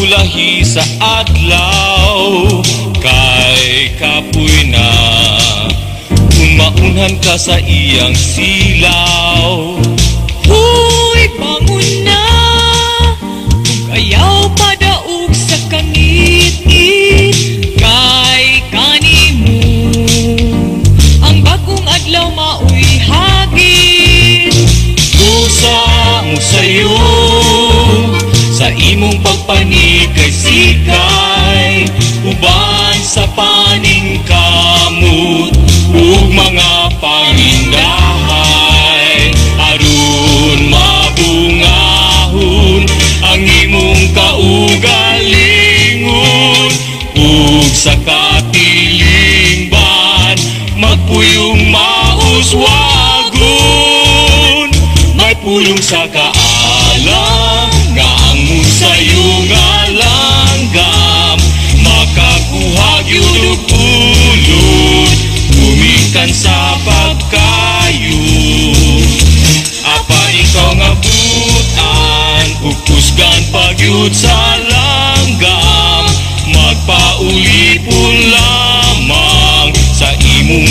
ulahi sa adlaw kay kapoy na kung maunhan ka sa iyang silaw. Huy, bangon na kung ayaw padaog sa kangit-ngit kay kanimo ang bagong adlaw maoy hagit. Dusa mo sayo sa imong pagpanikay sikay uban sa paningkamot ug mga pangindahay aron mabungahon ang imong kaugalingon ug sa katilingban magpuyong mauswagon. May pulong sa kaalam nga ang musayo nga langgam makakuha gyud og pulot gumikan sa pagkayo. Apan ikaw nga butan ug kusgan pagyud sa langgam magpaulipon lamang sa imong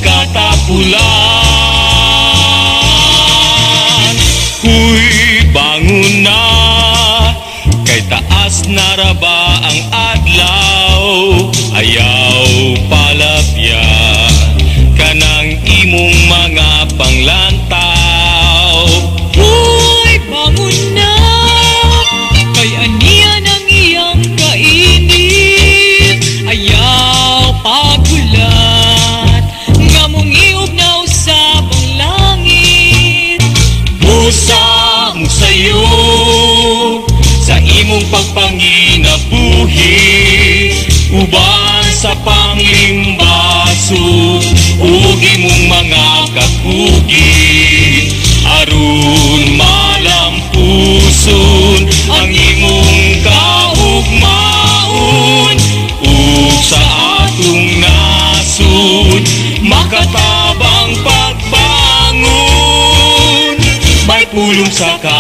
pagkatapulan. Huy, bangon na kay taas na ra ba ang adlaw ayaw palapya kanang imong mga panglantaw. Huy, bangon na kay aniya ng iyang kainit ayaw pagulat nga mong iugnaw sa panglangit. Busa mo sayo sa imong pagpanginabuhi uban sa panglimbaso ug imong mga kakugi aron malampuson ang imong kaugmaon ug sa atong nasud makatabang pagbangon. May pulong sa